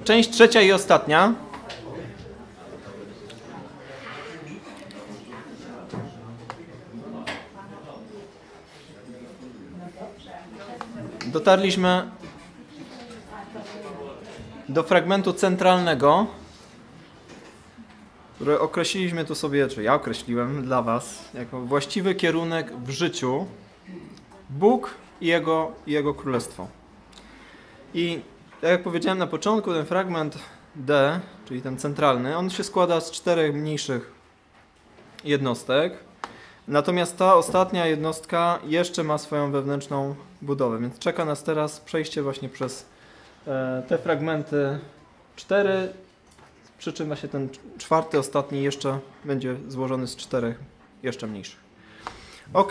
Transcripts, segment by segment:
Część trzecia i ostatnia. Dotarliśmy do fragmentu centralnego, który określiliśmy tu sobie, czy ja określiłem dla was, jako właściwy kierunek w życiu. Bóg i Jego Królestwo. I tak jak powiedziałem na początku, ten fragment D, czyli ten centralny, on się składa z 4 mniejszych jednostek. Natomiast ta ostatnia jednostka jeszcze ma swoją wewnętrzną budowę, więc czeka nas teraz przejście właśnie przez te fragmenty 4, przy czym właśnie ten 4, ostatni jeszcze będzie złożony z 4 jeszcze mniejszych. Ok.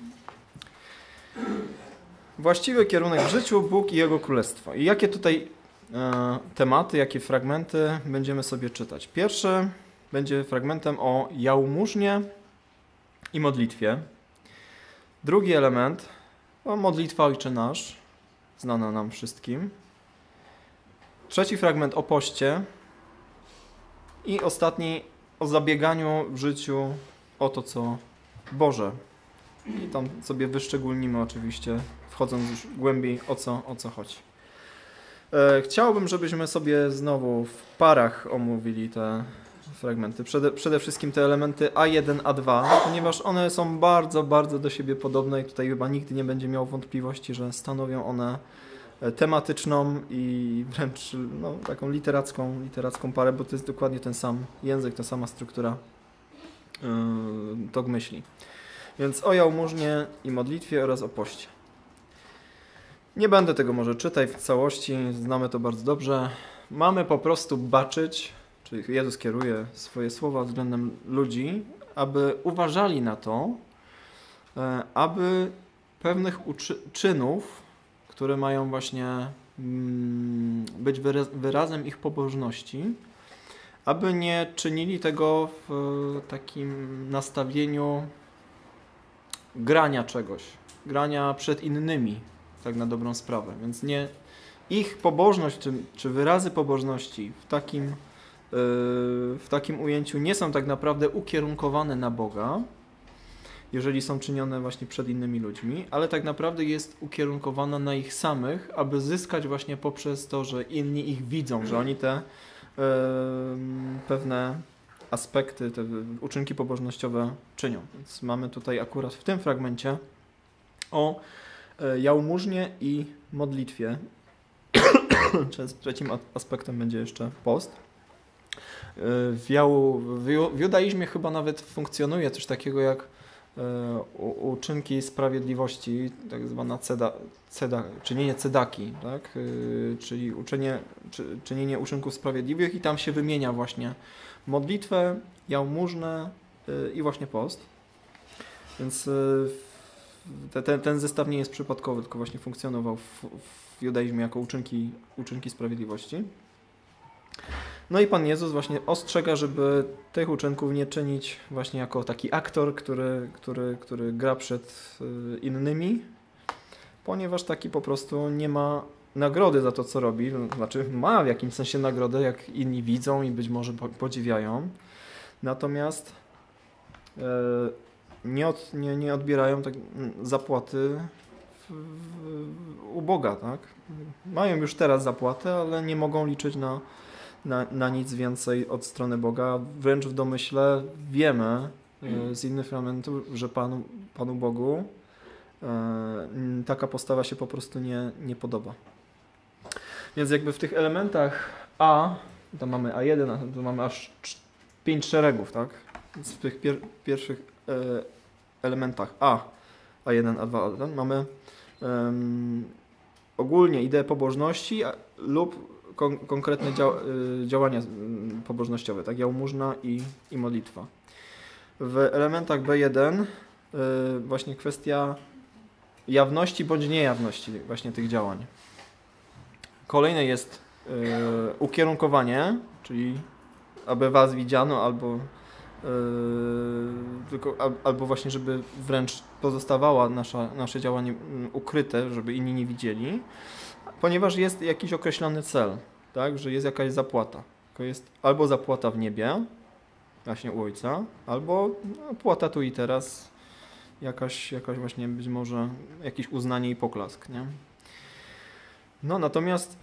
Właściwy kierunek w życiu, Bóg i Jego Królestwo. I jakie tutaj tematy, jakie fragmenty będziemy sobie czytać? Pierwszy będzie fragmentem o jałmużnie i modlitwie. Drugi element, modlitwa Ojcze Nasz, znana nam wszystkim. Trzeci fragment o poście. I ostatni o zabieganiu w życiu o to, co Boże. I tam sobie wyszczególnimy oczywiście, wchodząc już głębiej, o co chodzi. Chciałbym, żebyśmy sobie znowu w parach omówili te fragmenty. Przede wszystkim te elementy A1, A2, ponieważ one są bardzo, bardzo do siebie podobne i tutaj chyba nigdy nie będzie miał wątpliwości, że stanowią one tematyczną i wręcz taką literacką parę, bo to jest dokładnie ten sam język, ta sama struktura tok myśli. Więc o jałmużnie i modlitwie oraz o poście. Nie będę tego może czytać w całości, znamy to bardzo dobrze. Mamy po prostu baczyć, czyli Jezus kieruje swoje słowa względem ludzi, aby uważali na to, aby pewnych czynów, które mają właśnie być wyrazem ich pobożności, aby nie czynili tego w takim nastawieniu grania czegoś, grania przed innymi, tak na dobrą sprawę. Więc nie ich pobożność, czy wyrazy pobożności w takim ujęciu nie są tak naprawdę ukierunkowane na Boga, jeżeli są czynione właśnie przed innymi ludźmi, ale tak naprawdę jest ukierunkowana na ich samych, aby zyskać właśnie poprzez to, że inni ich widzą, że oni te pewne aspekty, te uczynki pobożnościowe czynią. Więc mamy tutaj akurat w tym fragmencie o jałmużnie i modlitwie. Trzecim aspektem będzie jeszcze post. W judaizmie chyba nawet funkcjonuje coś takiego jak uczynki sprawiedliwości, tak zwana czynienie cedaki, tak? Czyli czynienie uczynków sprawiedliwych i tam się wymienia właśnie modlitwę, jałmużnę i właśnie post. Więc ten zestaw nie jest przypadkowy, tylko właśnie funkcjonował w judaizmie jako uczynki sprawiedliwości. No i Pan Jezus właśnie ostrzega, żeby tych uczynków nie czynić właśnie jako taki aktor, który gra przed innymi, ponieważ taki po prostu nie ma nagrody za to, co robi. Znaczy ma w jakimś sensie nagrodę, jak inni widzą i być może podziwiają. Natomiast nie odbierają tak zapłaty u Boga, tak? Mają już teraz zapłatę, ale nie mogą liczyć na nic więcej od strony Boga. Wręcz w domyśle wiemy z innych fragmentów, że Panu Bogu taka postawa się po prostu nie podoba. Więc jakby w tych elementach A, tam mamy A1, a tu mamy aż 5 szeregów, tak? Więc w tych pierwszych elementach A, A1, A2, A1 mamy ogólnie ideę pobożności lub konkretne działania pobożnościowe, tak? Jałmużna i modlitwa. W elementach B1 właśnie kwestia jawności bądź niejawności właśnie tych działań. Kolejne jest ukierunkowanie, czyli aby was widziano, albo właśnie, żeby wręcz pozostawała nasze działanie ukryte, żeby inni nie widzieli, ponieważ jest jakiś określony cel. tak, że jest jakaś zapłata. To jest albo zapłata w niebie, właśnie u Ojca, albo płata tu i teraz, jakaś właśnie być może jakieś uznanie i poklask, nie? No natomiast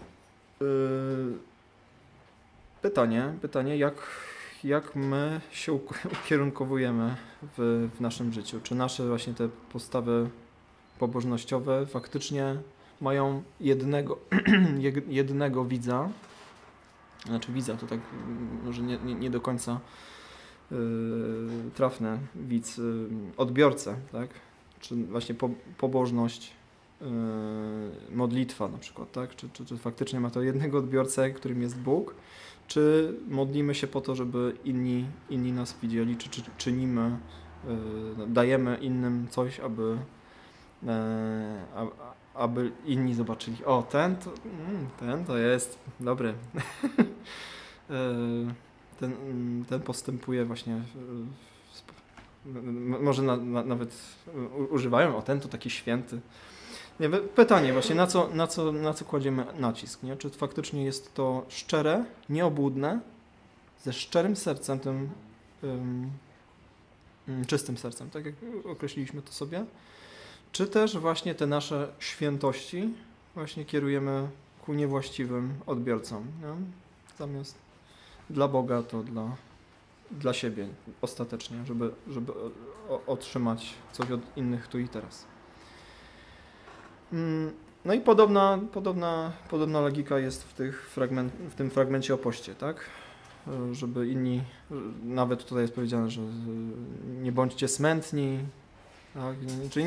pytanie jak my się ukierunkowujemy w naszym życiu? Czy nasze właśnie te postawy pobożnościowe faktycznie mają jednego widza? Znaczy widza to tak może nie do końca trafne, widz, odbiorcę, tak? Czy właśnie pobożność, modlitwa na przykład, tak? Czy faktycznie ma to jednego odbiorcę, którym jest Bóg, czy modlimy się po to, żeby inni nas widzieli, czy czynimy, dajemy innym coś, aby inni zobaczyli, o ten to jest dobry. Ten postępuje właśnie, może nawet używają, o ten to taki święty. Nie, pytanie właśnie, na co kładziemy nacisk, nie? Czy faktycznie jest to szczere, nieobłudne, ze szczerym sercem, tym czystym sercem, tak jak określiliśmy to sobie, czy też właśnie te nasze świętości właśnie kierujemy ku niewłaściwym odbiorcom, nie? Zamiast dla Boga, to dla siebie ostatecznie, żeby otrzymać coś od innych tu i teraz. No i podobna logika jest w tym fragmencie o poście, tak? Żeby inni, nawet tutaj jest powiedziane, że nie bądźcie smętni, tak? Czyli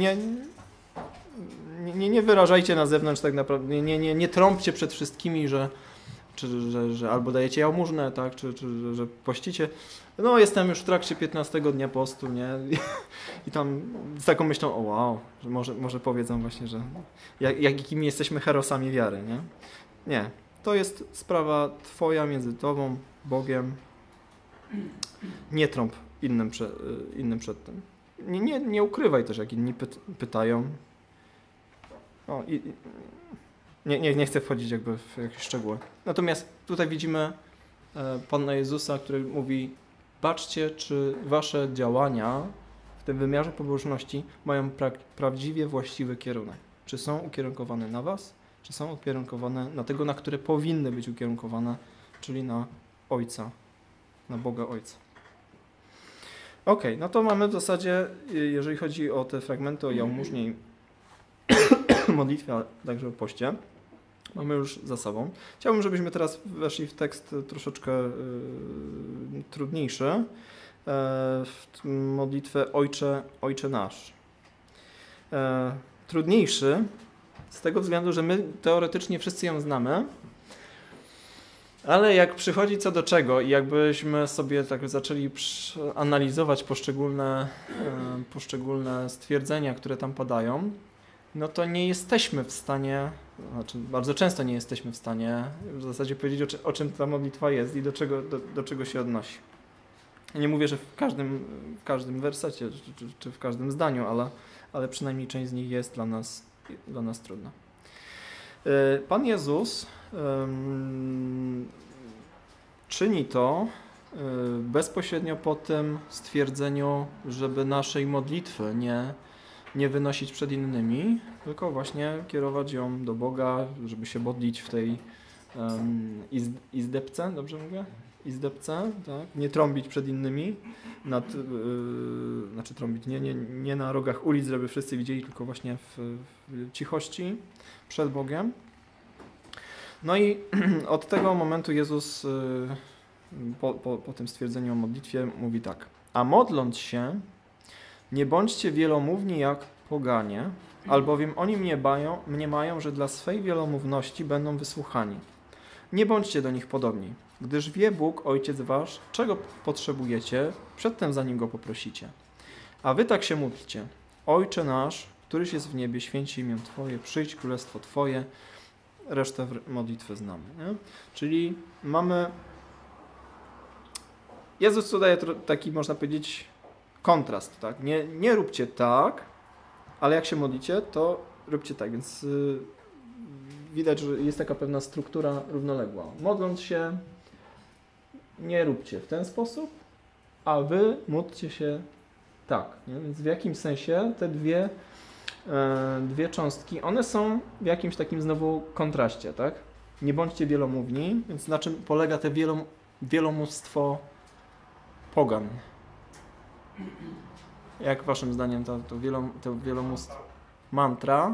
nie wyrażajcie na zewnątrz tak naprawdę, nie trąbcie przed wszystkimi, że albo dajecie jałmużnę, tak, czy że pościcie. No jestem już w trakcie 15 dnia postu, nie? I tam z taką myślą, o wow, że może powiedzą właśnie, że jakimi jesteśmy herosami wiary, nie? Nie, to jest sprawa twoja między tobą, Bogiem. Nie trąb innym przed tym. Nie ukrywaj też, jak inni pytają. O, nie chcę wchodzić jakby w jakieś szczegóły. Natomiast tutaj widzimy Pana Jezusa, który mówi, patrzcie, czy wasze działania w tym wymiarze pobożności mają prawdziwie właściwy kierunek. Czy są ukierunkowane na was, czy są ukierunkowane na tego, na które powinny być ukierunkowane, czyli na Ojca, na Boga Ojca. Okej, no to mamy w zasadzie, jeżeli chodzi o te fragmenty o jałmużnie i modlitwie, a także o poście, mamy już za sobą. Chciałbym, żebyśmy teraz weszli w tekst troszeczkę trudniejszy, w modlitwę Ojcze Nasz. Trudniejszy z tego względu, że my teoretycznie wszyscy ją znamy, ale jak przychodzi co do czego i jakbyśmy sobie tak zaczęli analizować poszczególne stwierdzenia, które tam padają, no to nie jesteśmy w stanie, znaczy bardzo często nie jesteśmy w stanie w zasadzie powiedzieć, o czym ta modlitwa jest i do czego się odnosi. Ja nie mówię, że w każdym wersecie czy w każdym zdaniu, ale przynajmniej część z nich jest dla nas trudna. Pan Jezus czyni to bezpośrednio po tym stwierdzeniu, żeby naszej modlitwy nie wynosić przed innymi, tylko właśnie kierować ją do Boga, żeby się modlić w tej izdebce, dobrze mówię? Izdebce, tak? Nie trąbić przed innymi, znaczy trąbić nie na rogach ulic, żeby wszyscy widzieli, tylko właśnie w cichości przed Bogiem. No i od tego momentu Jezus po tym stwierdzeniu o modlitwie mówi tak. A modląc się, nie bądźcie wielomówni jak poganie, albowiem oni mniemają, że dla swej wielomówności będą wysłuchani. Nie bądźcie do nich podobni, gdyż wie Bóg, Ojciec wasz, czego potrzebujecie, przedtem zanim Go poprosicie. A wy tak się módlcie. Ojcze nasz, któryś jest w niebie, święć się imię Twoje, przyjdź królestwo Twoje, resztę modlitwy znamy. Nie? Czyli mamy... Jezus tu daje taki, można powiedzieć, kontrast. Tak? Nie róbcie tak, ale jak się modlicie, to róbcie tak. Więc widać, że jest taka pewna struktura równoległa. Modląc się, nie róbcie w ten sposób, a wy módlcie się tak. Nie? Więc w jakimś sensie te dwie cząstki, one są w jakimś takim znowu kontraście, tak? Nie bądźcie wielomówni, więc na czym polega te wielomóstwo pogan? Jak waszym zdaniem to wielomóstwo? Mantra.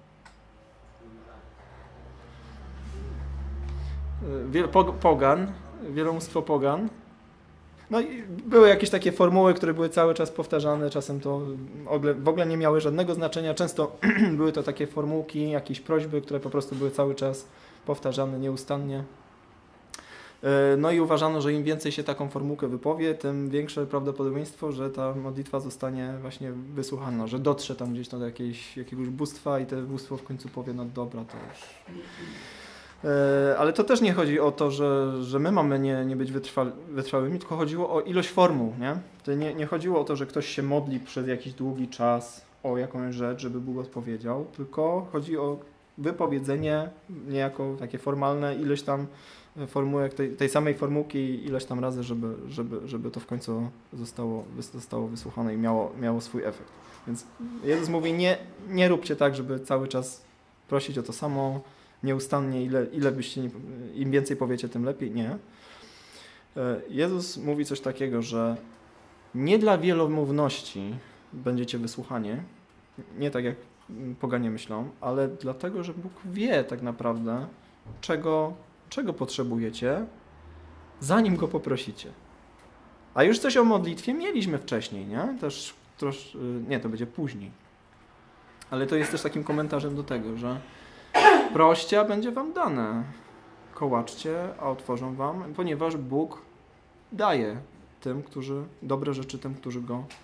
Pogan, wielomóstwo pogan. No i były jakieś takie formuły, które były cały czas powtarzane, czasem to w ogóle nie miały żadnego znaczenia. Często były to takie formułki, jakieś prośby, które po prostu były cały czas powtarzane nieustannie. No i uważano, że im więcej się taką formułkę wypowie, tym większe prawdopodobieństwo, że ta modlitwa zostanie właśnie wysłuchana, że dotrze tam gdzieś do jakiegoś bóstwa i to bóstwo w końcu powie, no dobra, to już... Ale to też nie chodzi o to, że my mamy nie być wytrwałymi, tylko chodziło o ilość formuł, nie? To nie chodziło o to, że ktoś się modli przez jakiś długi czas o jakąś rzecz, żeby Bóg odpowiedział, tylko chodzi o wypowiedzenie niejako takie formalne, ileś tam formułek, tej samej formułki ileś tam razy, żeby to w końcu zostało wysłuchane i miało swój efekt. Więc Jezus mówi, nie róbcie tak, żeby cały czas prosić o to samo, nieustannie, ile byście, im więcej powiecie, tym lepiej. Nie. Jezus mówi coś takiego, że nie dla wielomówności będziecie wysłuchani, nie tak jak poganie myślą, ale dlatego, że Bóg wie tak naprawdę, czego potrzebujecie, zanim Go poprosicie. A już coś o modlitwie mieliśmy wcześniej, nie? Też nie, to będzie później. Ale to jest też takim komentarzem do tego, że proście, a będzie wam dane. Kołaczcie, a otworzą wam, ponieważ Bóg daje tym, dobre rzeczy tym, którzy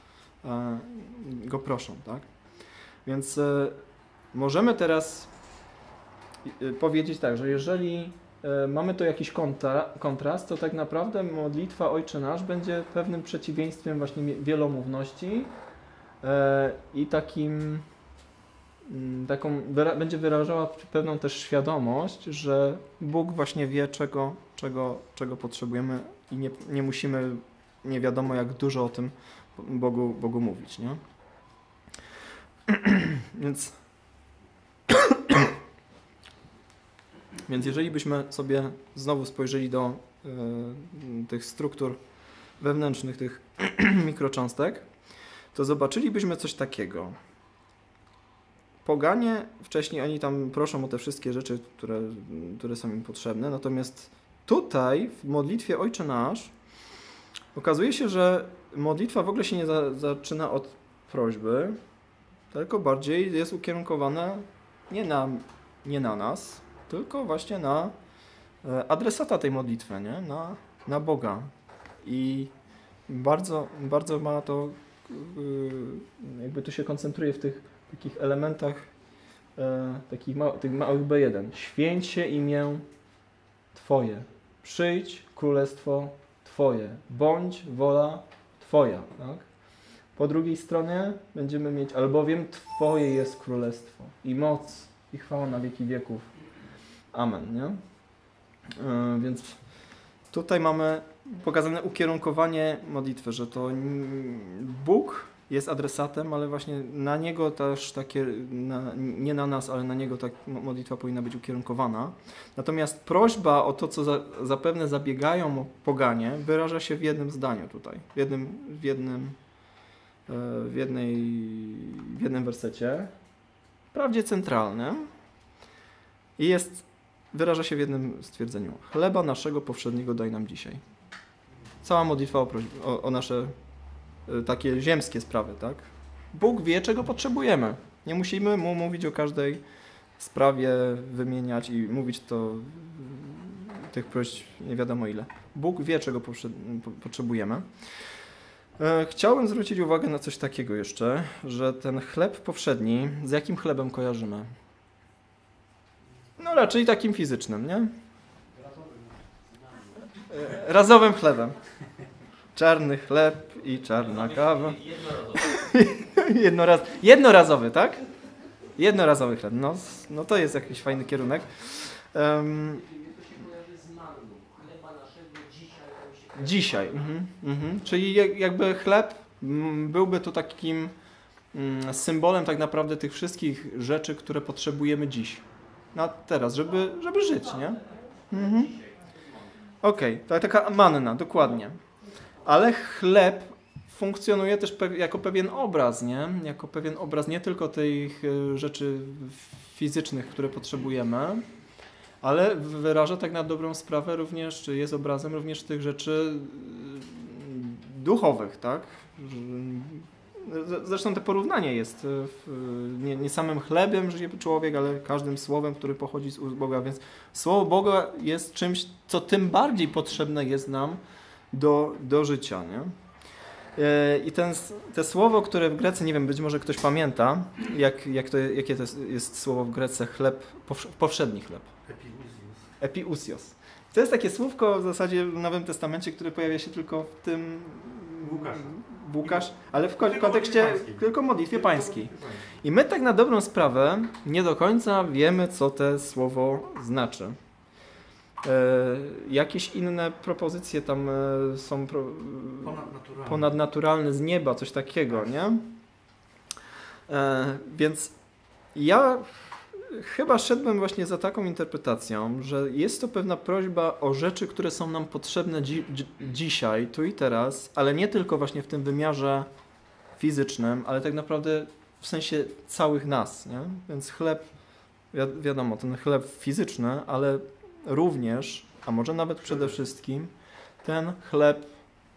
Go proszą, tak? Więc możemy teraz powiedzieć tak, że jeżeli mamy tu jakiś kontrast, to tak naprawdę modlitwa Ojcze Nasz będzie pewnym przeciwieństwem właśnie wielomówności i będzie wyrażała pewną też świadomość, że Bóg właśnie wie, czego potrzebujemy i nie musimy nie wiadomo jak dużo o tym Bogu mówić, nie? Więc jeżeli byśmy sobie znowu spojrzeli do tych struktur wewnętrznych, tych mikrocząstek, to zobaczylibyśmy coś takiego. Poganie wcześniej oni tam proszą o te wszystkie rzeczy, które są im potrzebne, natomiast tutaj w modlitwie Ojcze Nasz okazuje się, że modlitwa w ogóle się nie zaczyna od prośby, tylko bardziej jest ukierunkowana nie na nas, tylko właśnie na adresata tej modlitwy, nie? Na Boga. I bardzo, bardzo ma to, jakby tu się koncentruje w tych takich elementach, tych małych B1. Święć się imię Twoje. Przyjdź królestwo Twoje. Bądź wola Twoja. Tak? Po drugiej stronie będziemy mieć, albowiem Twoje jest królestwo i moc i chwała na wieki wieków. Amen. Nie? Więc tutaj mamy pokazane ukierunkowanie modlitwy, że to Bóg jest adresatem, ale właśnie na Niego też nie na nas, ale na Niego tak modlitwa powinna być ukierunkowana. Natomiast prośba o to, co zapewne zabiegają poganie, wyraża się w jednym zdaniu tutaj, w jednym wersecie, wprawdzie centralnym, i wyraża się w jednym stwierdzeniu. Chleba naszego powszedniego daj nam dzisiaj. Cała modlitwa o nasze takie ziemskie sprawy, tak? Bóg wie, czego potrzebujemy. Nie musimy Mu mówić o każdej sprawie, wymieniać i mówić tych prośb nie wiadomo ile. Bóg wie, czego potrzebujemy. Chciałbym zwrócić uwagę na coś takiego jeszcze, że ten chleb powszedni, z jakim chlebem kojarzymy? No raczej takim fizycznym, nie? Razowym chlebem. Czarny chleb i czarna kawa. Jednorazowy, tak? Jednorazowy chleb. No to jest jakiś fajny kierunek. Dzisiaj. Czyli jakby chleb byłby tu takim symbolem tak naprawdę tych wszystkich rzeczy, które potrzebujemy dziś. Na teraz, żeby żyć, nie? Okej, to taka manna, dokładnie. Ale chleb funkcjonuje też jako pewien obraz, nie? Jako pewien obraz nie tylko tych rzeczy fizycznych, które potrzebujemy, ale wyraża tak na dobrą sprawę również, czy jest obrazem również tych rzeczy duchowych, tak? Zresztą to porównanie jest nie samym chlebem żyje człowiek, ale każdym słowem, które pochodzi z ust Boga, więc słowo Boga jest czymś, co tym bardziej potrzebne jest nam do życia, nie? I te słowo, które w Grece, nie wiem, być może ktoś pamięta, jakie to jest słowo w Grece, chleb, powszedni chleb. Epiusios. To jest takie słówko w zasadzie w Nowym Testamencie, które pojawia się tylko w tym Łukasz, ale w kontekście tylko modlitwie pańskiej. I my tak na dobrą sprawę nie do końca wiemy, co to słowo znaczy. Jakieś inne propozycje tam są ponadnaturalne z nieba, coś takiego, nie? Więc ja chyba szedłem właśnie za taką interpretacją, że jest to pewna prośba o rzeczy, które są nam potrzebne dzisiaj, tu i teraz, ale nie tylko właśnie w tym wymiarze fizycznym, ale tak naprawdę w sensie całych nas, nie? Więc chleb, wiadomo, ten chleb fizyczny, ale również, a może nawet przede wszystkim, ten chleb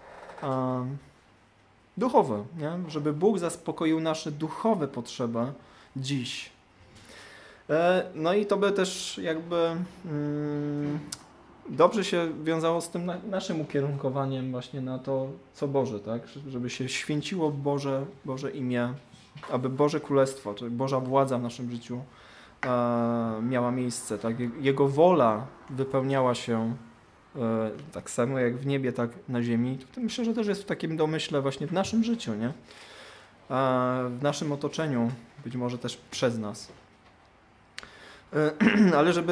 duchowy, nie? Żeby Bóg zaspokoił nasze duchowe potrzeby dziś. No i to by też jakby dobrze się wiązało z tym naszym ukierunkowaniem właśnie na to, co Boże, tak? Żeby się święciło Boże imię, aby Boże Królestwo, czyli Boża władza w naszym życiu miała miejsce, tak? Jego wola wypełniała się tak samo jak w niebie, tak na ziemi. To myślę, że też jest w takim domyśle właśnie w naszym życiu, nie? W naszym otoczeniu, być może też przez nas. Ale żeby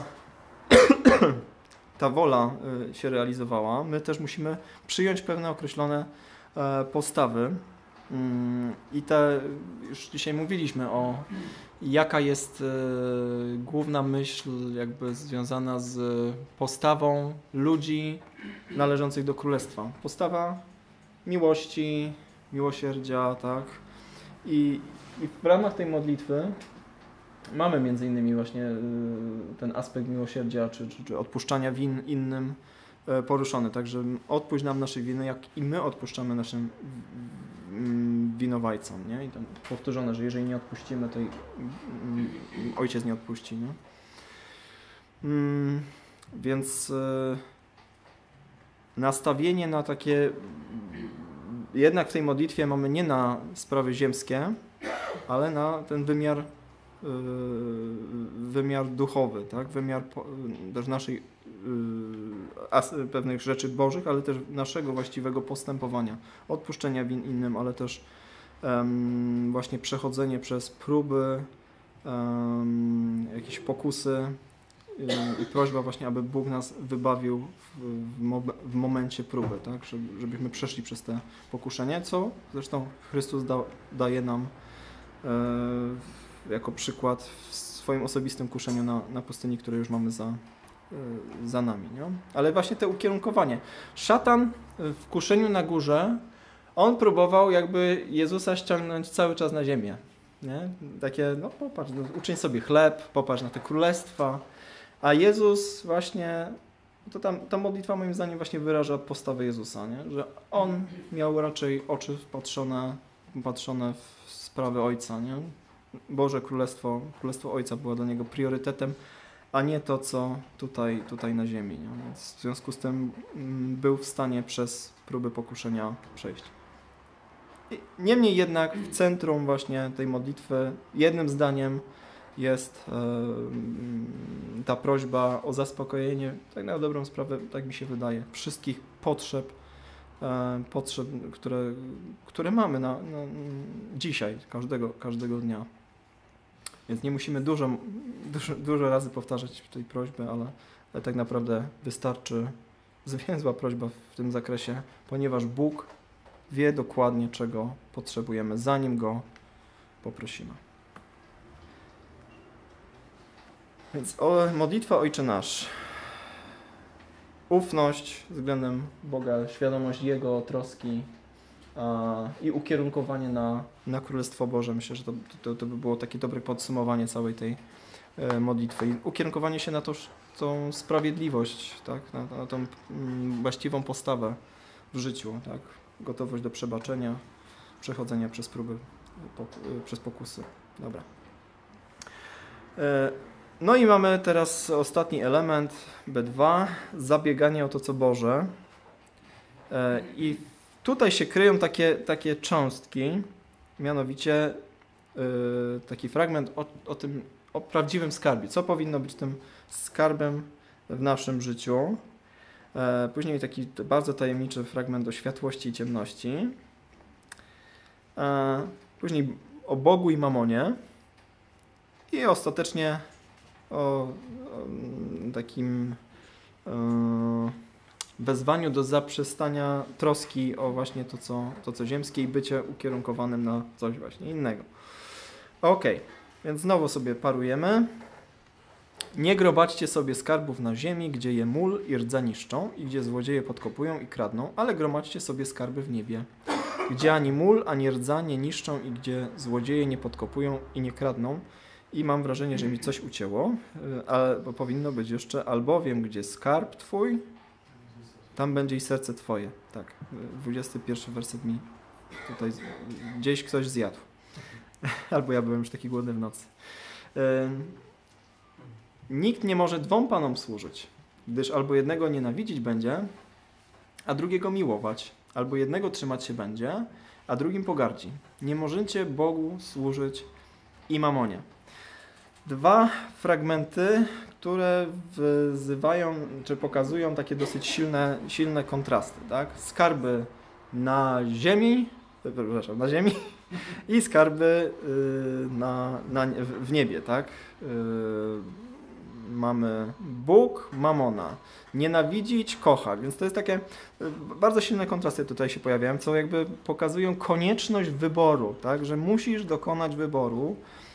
ta wola się realizowała, my też musimy przyjąć pewne określone postawy. I już dzisiaj mówiliśmy o jaka jest główna myśl jakby związana z postawą ludzi należących do Królestwa. Postawa miłości, miłosierdzia, tak? I w ramach tej modlitwy mamy między innymi właśnie ten aspekt miłosierdzia czy odpuszczania win innym poruszony. Także odpuść nam nasze winy, jak i my odpuszczamy naszym winowajcom. Nie? I tam powtórzone, że jeżeli nie odpuścimy, to Ojciec nie odpuści. Nie? Więc nastawienie na takie, jednak w tej modlitwie mamy nie na sprawy ziemskie, ale na ten wymiar duchowy, tak? Wymiar też naszej pewnych rzeczy bożych, ale też naszego właściwego postępowania, odpuszczenia win innym, ale też właśnie przechodzenie przez próby, jakieś pokusy i prośba właśnie, aby Bóg nas wybawił w momencie próby, tak? Żebyśmy przeszli przez te pokuszenie, co zresztą Chrystus daje nam jako przykład w swoim osobistym kuszeniu na pustyni, które już mamy za nami. Nie? Ale właśnie to ukierunkowanie. Szatan w kuszeniu na górze, on próbował jakby Jezusa ściągnąć cały czas na ziemię. Nie? Takie, no popatrz, uczyń sobie chleb, popatrz na te królestwa. A Jezus właśnie, to ta modlitwa moim zdaniem właśnie wyraża postawę Jezusa, nie? Że On miał raczej oczy patrzone w sprawy Ojca, nie? Boże Królestwo Ojca było dla Niego priorytetem, a nie to, co tutaj na ziemi. Nie? Więc w związku z tym był w stanie przez próby pokuszenia przejść. Niemniej jednak w centrum właśnie tej modlitwy jednym zdaniem jest ta prośba o zaspokojenie, tak na dobrą sprawę, tak mi się wydaje, wszystkich potrzeb, które mamy na dzisiaj, każdego dnia. Więc nie musimy dużo razy powtarzać tej prośby, ale tak naprawdę wystarczy zwięzła prośba w tym zakresie, ponieważ Bóg wie dokładnie, czego potrzebujemy, zanim Go poprosimy. Więc modlitwa Ojcze Nasz. Ufność względem Boga, świadomość Jego troski i ukierunkowanie na Królestwo Boże. Myślę, że to by było takie dobre podsumowanie całej tej modlitwy. I ukierunkowanie się na tą sprawiedliwość, tak? na tą właściwą postawę w życiu, tak? Gotowość do przebaczenia, przechodzenia przez próby, przez pokusy. Dobra. No i mamy teraz ostatni element, B2, zabieganie o to, co Boże. I tutaj się kryją takie cząstki, mianowicie taki fragment o prawdziwym skarbie. Co powinno być tym skarbem w naszym życiu. Później taki bardzo tajemniczy fragment o światłości i ciemności. Później o Bogu i mamonie. I ostatecznie o takim wezwaniu do zaprzestania troski o właśnie to, co ziemskie i bycie ukierunkowanym na coś właśnie innego. Ok, więc znowu sobie parujemy. Nie gromadźcie sobie skarbów na ziemi, gdzie je mól i rdza niszczą i gdzie złodzieje podkopują i kradną, ale gromadźcie sobie skarby w niebie, gdzie ani mól, ani rdza nie niszczą i gdzie złodzieje nie podkopują i nie kradną. I mam wrażenie, że mi coś ucięło, ale powinno być jeszcze, albowiem gdzie skarb Twój, tam będzie i serce Twoje. Tak, 21 werset mi tutaj gdzieś ktoś zjadł. Albo ja byłem już taki głodny w nocy. Nikt nie może dwom panom służyć, gdyż albo jednego nienawidzić będzie, a drugiego miłować, albo jednego trzymać się będzie, a drugim pogardzi. Nie możecie Bogu służyć i mamonie. Dwa fragmenty, które wzywają, czy pokazują takie dosyć silne kontrasty. Tak? Skarby na ziemi i skarby w niebie. Tak? Mamy Bóg, mamona. Nienawidzić, kochać. Więc to jest takie bardzo silne kontrasty tutaj się pojawiają, co jakby pokazują konieczność wyboru, tak? Że musisz dokonać wyboru.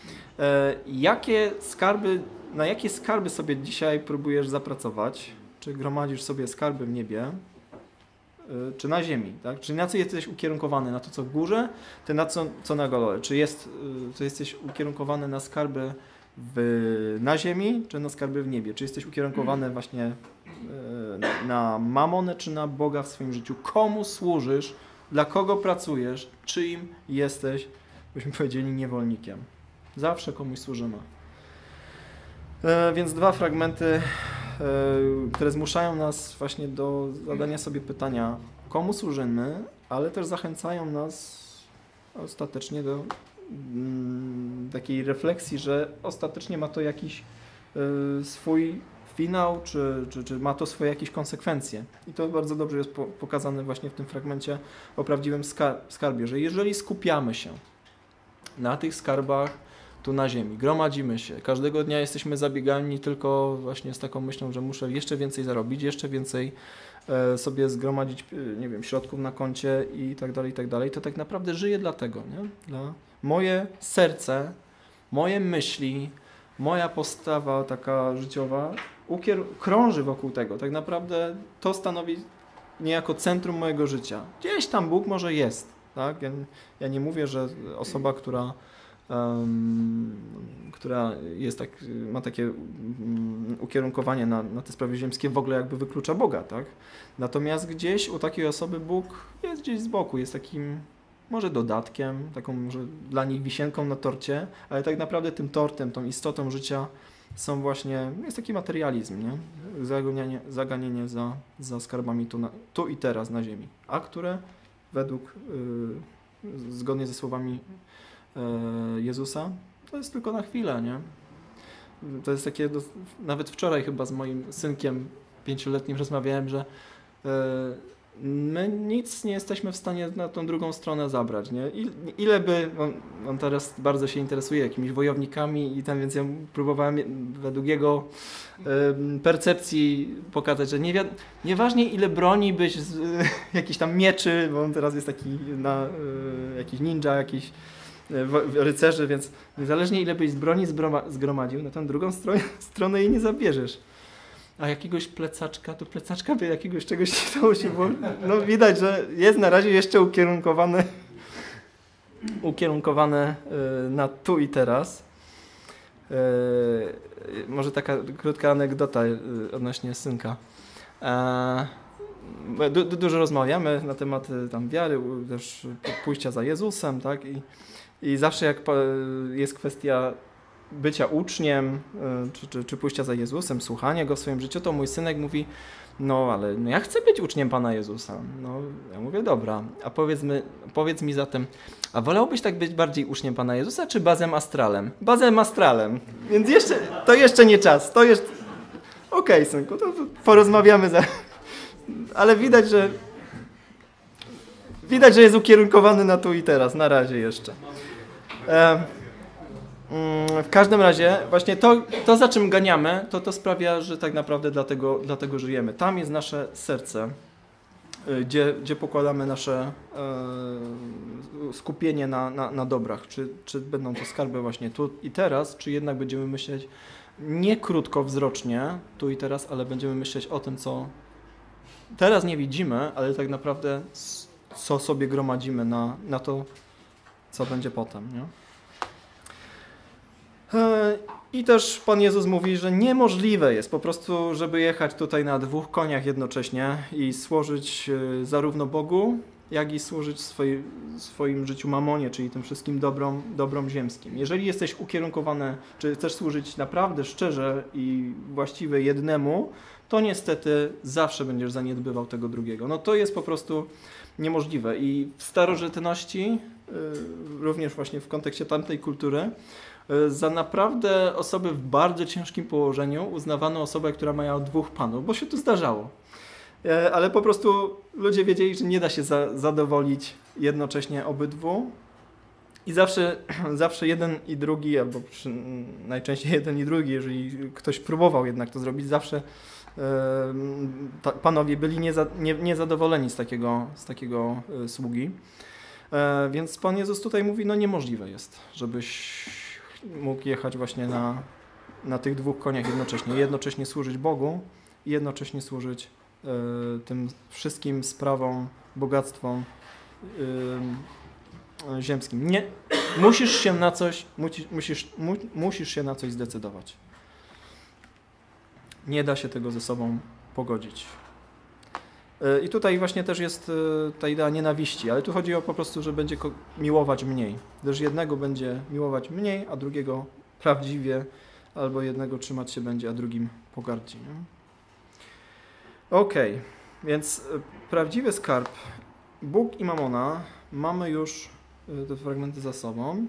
Na jakie skarby sobie dzisiaj próbujesz zapracować? Czy gromadzisz sobie skarby w niebie, czy na ziemi? Tak? Czy na co jesteś ukierunkowany? Na to, co w górze, czy na co na dole? Czy jesteś ukierunkowany na skarby na ziemi, czy na skarby w niebie? Czy jesteś ukierunkowany właśnie na mamonę, czy na Boga w swoim życiu? Komu służysz? Dla kogo pracujesz? Czyim jesteś, byśmy powiedzieli, niewolnikiem? Zawsze komuś służymy. Więc dwa fragmenty, które zmuszają nas właśnie do zadania sobie pytania, komu służymy, ale też zachęcają nas ostatecznie do takiej refleksji, że ostatecznie ma to jakiś swój finał, czy ma to swoje jakieś konsekwencje. I to bardzo dobrze jest pokazane właśnie w tym fragmencie o prawdziwym skarbie, że jeżeli skupiamy się na tych skarbach tu na ziemi, gromadzimy się, każdego dnia jesteśmy zabiegani tylko właśnie z taką myślą, że muszę jeszcze więcej zarobić, jeszcze więcej sobie zgromadzić, nie wiem, środków na koncie i tak dalej, to tak naprawdę żyję dlatego, nie? Moje serce, moje myśli, moja postawa taka życiowa krąży wokół tego. Tak naprawdę to stanowi niejako centrum mojego życia. Gdzieś tam Bóg może jest. Tak? Ja nie mówię, że osoba, która jest ma takie ukierunkowanie na te sprawy ziemskie, w ogóle jakby wyklucza Boga. Tak? Natomiast gdzieś u takiej osoby Bóg jest gdzieś z boku, jest takim może dodatkiem, taką może dla nich wisienką na torcie, ale tak naprawdę tym tortem, tą istotą życia jest taki materializm, nie? Zaganienie za skarbami tu i teraz na ziemi, a które zgodnie ze słowami Jezusa, to jest tylko na chwilę, nie? To jest takie, nawet wczoraj chyba z moim synkiem 5-letnim rozmawiałem, że my nic nie jesteśmy w stanie na tą drugą stronę zabrać, nie? Ile by, on teraz bardzo się interesuje jakimiś wojownikami i tam, więc ja próbowałem według jego percepcji pokazać, że nieważnie ile broni byś, jakiś tam mieczy, bo on teraz jest taki jakiś ninja, jakiś rycerzy, więc niezależnie ile byś z broni zgromadził, na tę drugą stronę jej nie zabierzesz. A jakiegoś plecaczka, to plecaczka by jakiegoś czegoś nie dało się, bo no widać, że jest na razie jeszcze ukierunkowane na tu i teraz. Może taka krótka anegdota odnośnie synka. Dużo rozmawiamy na temat tam wiary, też pójścia za Jezusem, tak? I zawsze jak jest kwestia bycia uczniem, czy pójścia za Jezusem, słuchania Go w swoim życiu, to mój synek mówi, no ale ja chcę być uczniem Pana Jezusa. No, ja mówię, dobra, a powiedz mi zatem, a wolałbyś tak być bardziej uczniem Pana Jezusa, czy bazem astralem? Bazem astralem, więc to jeszcze nie czas, to jeszcze... Okej, synku, to porozmawiamy ale widać, że jest ukierunkowany na tu i teraz, na razie jeszcze. W każdym razie właśnie to za czym ganiamy, to sprawia, że tak naprawdę dlatego żyjemy. Tam jest nasze serce, gdzie pokładamy nasze skupienie na dobrach. Czy będą to skarby właśnie tu i teraz, czy jednak będziemy myśleć nie krótkowzrocznie tu i teraz, ale będziemy myśleć o tym, co teraz nie widzimy, ale tak naprawdę co sobie gromadzimy na to, co będzie potem, nie? I też Pan Jezus mówi, że niemożliwe jest po prostu, żeby jechać tutaj na 2 koniach jednocześnie i służyć zarówno Bogu, jak i służyć swoim życiu mamonie, czyli tym wszystkim dobrom ziemskim. Jeżeli jesteś ukierunkowany, czy chcesz służyć naprawdę szczerze i właściwie jednemu, to niestety zawsze będziesz zaniedbywał tego drugiego. No to jest po prostu niemożliwe. I w starożytności, również właśnie w kontekście tamtej kultury, za naprawdę osoby w bardzo ciężkim położeniu uznawano osobę, która miała 2 panów, bo się to zdarzało. Ale po prostu ludzie wiedzieli, że nie da się zadowolić jednocześnie obydwu i zawsze jeden i drugi, albo najczęściej jeden i drugi, jeżeli ktoś próbował jednak to zrobić, zawsze panowie byli niezadowoleni z takiego sługi. Więc Pan Jezus tutaj mówi, no niemożliwe jest, żebyś mógł jechać właśnie na tych 2 koniach jednocześnie służyć Bogu i jednocześnie służyć tym wszystkim sprawom, bogactwom ziemskim. Nie, musisz się na coś zdecydować. Nie da się tego ze sobą pogodzić. I tutaj właśnie też jest ta idea nienawiści, ale tu chodzi o po prostu, że będzie miłować mniej. Gdyż jednego będzie miłować mniej, a drugiego prawdziwie, albo jednego trzymać się będzie, a drugim pogardzi. Okej, więc prawdziwy skarb, Bóg i mamona, mamy już te fragmenty za sobą.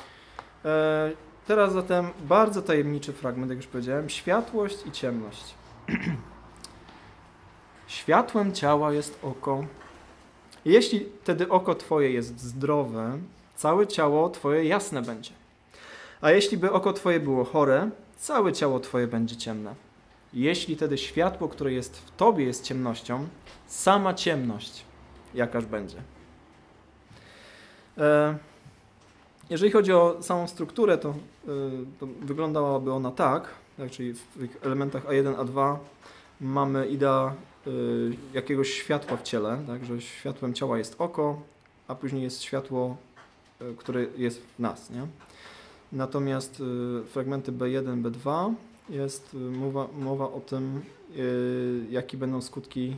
Teraz zatem bardzo tajemniczy fragment, jak już powiedziałem, światłość i ciemność. Światłem ciała jest oko. Jeśli wtedy oko Twoje jest zdrowe, całe ciało Twoje jasne będzie. A jeśli by oko Twoje było chore, całe ciało Twoje będzie ciemne. Jeśli wtedy światło, które jest w Tobie, jest ciemnością, sama ciemność jakaż będzie. Jeżeli chodzi o samą strukturę, to wyglądałaby ona tak, czyli w tych elementach A1, A2 mamy idea jakiegoś światła w ciele, tak, że światłem ciała jest oko, a później jest światło, które jest w nas. Nie? Natomiast fragmenty B1, B2 jest mowa o tym, jakie będą skutki,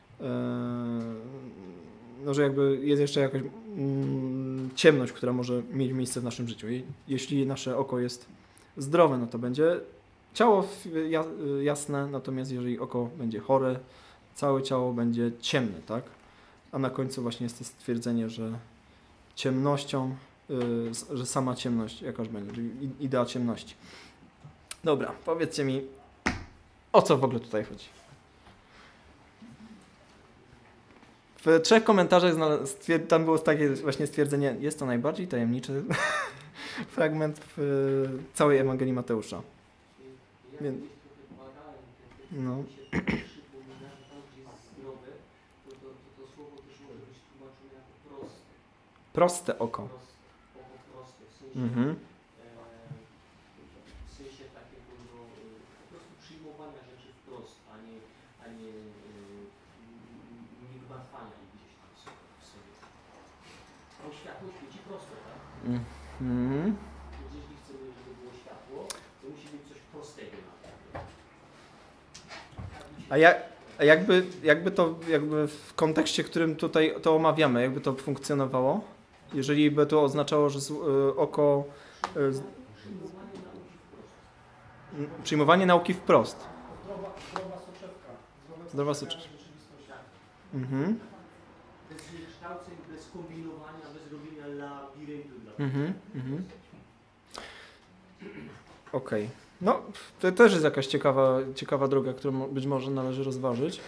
no, że jakby jest jeszcze jakaś ciemność, która może mieć miejsce w naszym życiu. Jeśli nasze oko jest zdrowe, no to będzie ciało jasne, natomiast jeżeli oko będzie chore, całe ciało będzie ciemne, tak? A na końcu właśnie jest to stwierdzenie, że ciemnością, że sama ciemność jakaż będzie, czyli idea ciemności. Dobra, powiedzcie mi, o co w ogóle tutaj chodzi? W 3 komentarzach tam było takie właśnie stwierdzenie, jest to najbardziej tajemniczy fragment w całej Ewangelii Mateusza. Więc, no. Proste oko. Mhm. W sensie takiego po prostu przyjmowania rzeczy wprost, a nie gmatwania ich gdzieś tam w sobie. Bo światło świeci prosto, tak? Mhm. Jeśli chcemy, żeby było światło, to musi być coś prostego na tym. A jakby to w kontekście, w którym tutaj to omawiamy, jakby to funkcjonowało? Jeżeli by to oznaczało, że oko... Przyjmowanie nauki wprost. Zdrowa soczewka. Mhm. Bez zniekształceń, bez kombinowania, bez robienia labiryntu. Okej. No, to też jest jakaś ciekawa droga, którą być może należy rozważyć.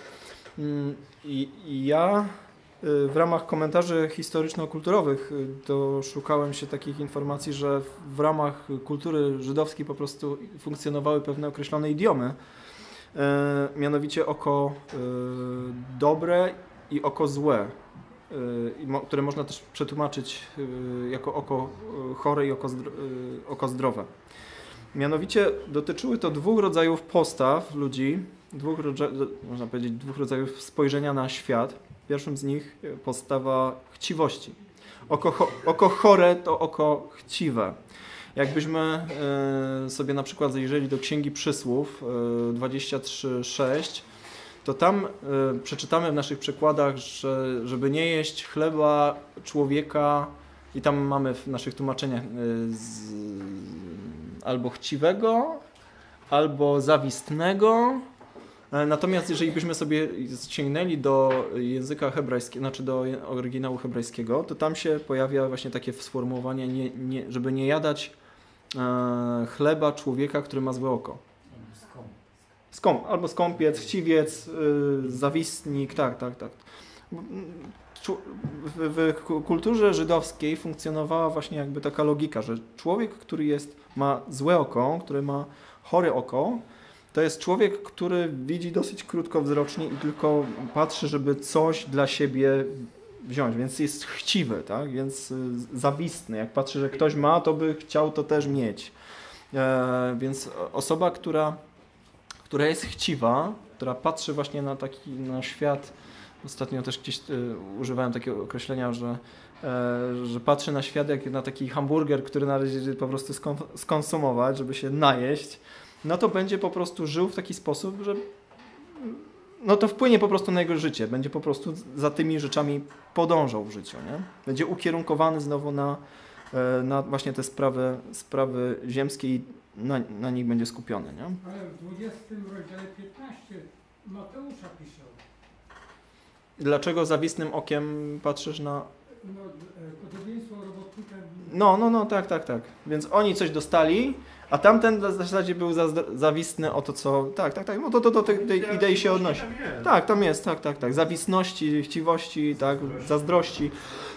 I ja w ramach komentarzy historyczno-kulturowych doszukałem się takich informacji, że w ramach kultury żydowskiej po prostu funkcjonowały pewne określone idiomy, mianowicie oko dobre i oko złe, które można też przetłumaczyć jako oko chore i oko zdrowe. Mianowicie dotyczyły to 2 rodzajów postaw ludzi, można powiedzieć 2 rodzajów spojrzenia na świat. Pierwszym z nich postawa chciwości. Oko chore to oko chciwe. Jakbyśmy sobie na przykład zajrzeli do Księgi Przysłów 23:6, to tam przeczytamy w naszych przekładach, że żeby nie jeść chleba człowieka, i tam mamy w naszych tłumaczeniach albo chciwego, albo zawistnego. Natomiast jeżeli byśmy sobie sięgnęli do języka hebrajskiego, znaczy do oryginału hebrajskiego, to tam się pojawia właśnie takie sformułowanie, żeby nie jadać chleba człowieka, który ma złe oko. Albo skąpiec, chciwiec, zawistnik, tak. W kulturze żydowskiej funkcjonowała właśnie jakby taka logika, że człowiek, który ma złe oko, który ma chore oko, to jest człowiek, który widzi dosyć krótkowzrocznie i tylko patrzy, żeby coś dla siebie wziąć, więc jest chciwy, tak? Więc zawistny. Jak patrzy, że ktoś ma, to by chciał to też mieć. Więc osoba, która jest chciwa, która patrzy właśnie na świat. Ostatnio też gdzieś używałem takiego określenia, że patrzy na świat jak na taki hamburger, który należy po prostu skonsumować, żeby się najeść, no to będzie po prostu żył w taki sposób, że no to wpłynie po prostu na jego życie. Będzie po prostu za tymi rzeczami podążał w życiu, nie? Będzie ukierunkowany znowu na właśnie te sprawy ziemskie i na nich będzie skupiony, nie? Ale w 20 rozdziale 15 Mateusza pisze. Dlaczego zawistnym okiem patrzysz na... No, podobieństwo robotnika... No, tak. Więc oni coś dostali, a tamten w zasadzie był zawistny o to, co... Tak. No to do tej idei się odnosi. Tak, tam jest, tak. Zawistności, chciwości, tak, zazdrości.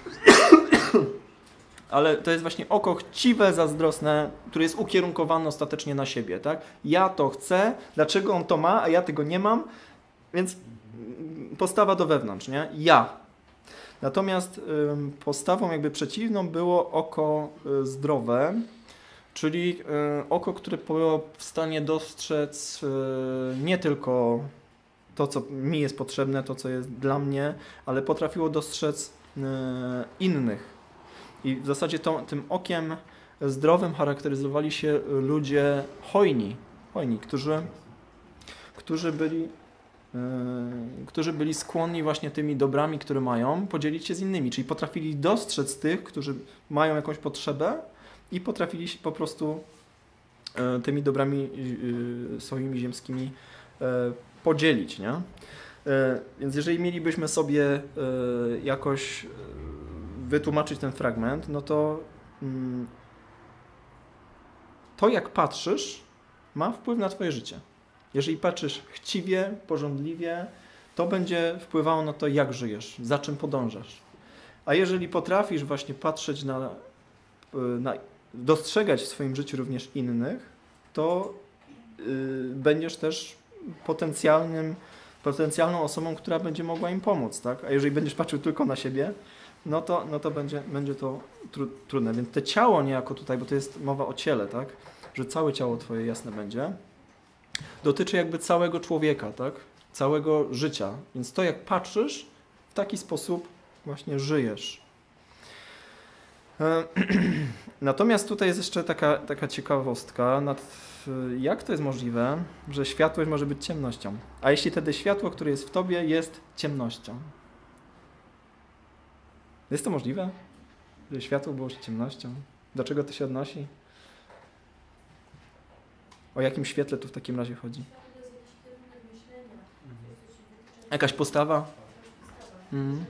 Ale to jest właśnie oko chciwe, zazdrosne, które jest ukierunkowane ostatecznie na siebie, tak? Ja to chcę, dlaczego on to ma, a ja tego nie mam, więc postawa do wewnątrz, nie? Ja. Natomiast postawą jakby przeciwną było oko zdrowe, czyli oko, które było w stanie dostrzec nie tylko to, co mi jest potrzebne, to, co jest dla mnie, ale potrafiło dostrzec innych. I w zasadzie tym okiem zdrowym charakteryzowali się ludzie hojni, którzy byli skłonni właśnie tymi dobrami, które mają, podzielić się z innymi. Czyli potrafili dostrzec tych, którzy mają jakąś potrzebę i potrafili się po prostu tymi dobrami swoimi ziemskimi podzielić, nie? Więc jeżeli mielibyśmy sobie jakoś wytłumaczyć ten fragment, no to jak patrzysz, ma wpływ na twoje życie. Jeżeli patrzysz chciwie, pożądliwie, to będzie wpływało na to, jak żyjesz, za czym podążasz. A jeżeli potrafisz właśnie patrzeć dostrzegać w swoim życiu również innych, to będziesz też potencjalną osobą, która będzie mogła im pomóc, tak? A jeżeli będziesz patrzył tylko na siebie, no to będzie to trudne. Więc te ciało niejako tutaj, bo to jest mowa o ciele, tak? Że całe ciało twoje jasne będzie, dotyczy jakby całego człowieka, tak? Całego życia. Więc to, jak patrzysz, w taki sposób właśnie żyjesz. Natomiast tutaj jest jeszcze taka ciekawostka, jak to jest możliwe, że światłość może być ciemnością, a jeśli wtedy światło, które jest w tobie, jest ciemnością. Jest to możliwe, że światło było ciemnością? Do czego to się odnosi? O jakim świetle tu w takim razie chodzi? Jakaś postawa? Mhm.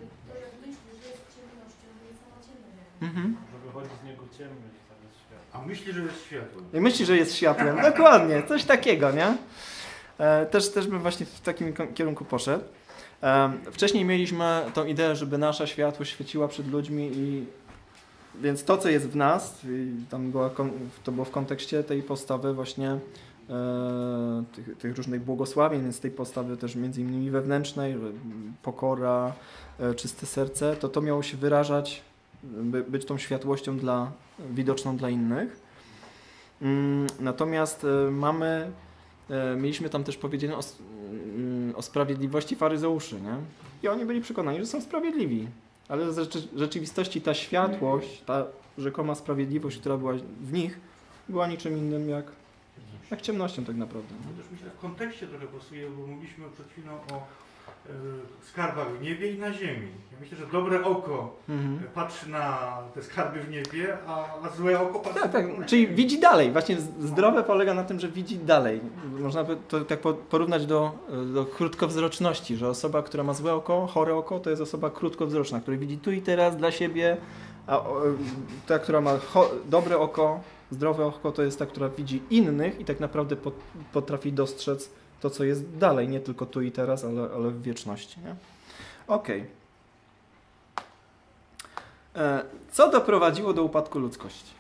Mhm. Że wychodzi z niego ciemność zamiast światła. A myśli, że jest światłem. I myśli, że jest światłem. Dokładnie, coś takiego, nie? Też bym właśnie w takim kierunku poszedł. Wcześniej mieliśmy tą ideę, żeby nasza światłość świeciła przed ludźmi więc to, co jest w nas, tam to było w kontekście tej postawy właśnie tych różnych błogosławień, więc tej postawy też między innymi wewnętrznej, pokora, czyste serce, to miało się wyrażać, być tą światłością widoczną dla innych. Natomiast mieliśmy tam też powiedziane o sprawiedliwości faryzeuszy, nie? I oni byli przekonani, że są sprawiedliwi. Ale w rzeczywistości ta światłość, ta rzekoma sprawiedliwość, która była w nich, była niczym innym jak ciemnością tak naprawdę. To też myślę w kontekście trochę pasuje, bo mówiliśmy przed chwilą o skarbach w niebie i na ziemi. Ja myślę, że dobre oko patrzy na te skarby w niebie, a złe oko patrzy Tak, czyli widzi dalej. Właśnie zdrowe polega na tym, że widzi dalej. Można by to tak porównać do krótkowzroczności, że osoba, która ma złe oko, chore oko, to jest osoba krótkowzroczna, która widzi tu i teraz dla siebie, a ta, która ma dobre oko, zdrowe oko, to jest ta, która widzi innych i tak naprawdę potrafi dostrzec to, co jest dalej, nie tylko tu i teraz, ale w wieczności. Nie? Okej. Co doprowadziło do upadku ludzkości?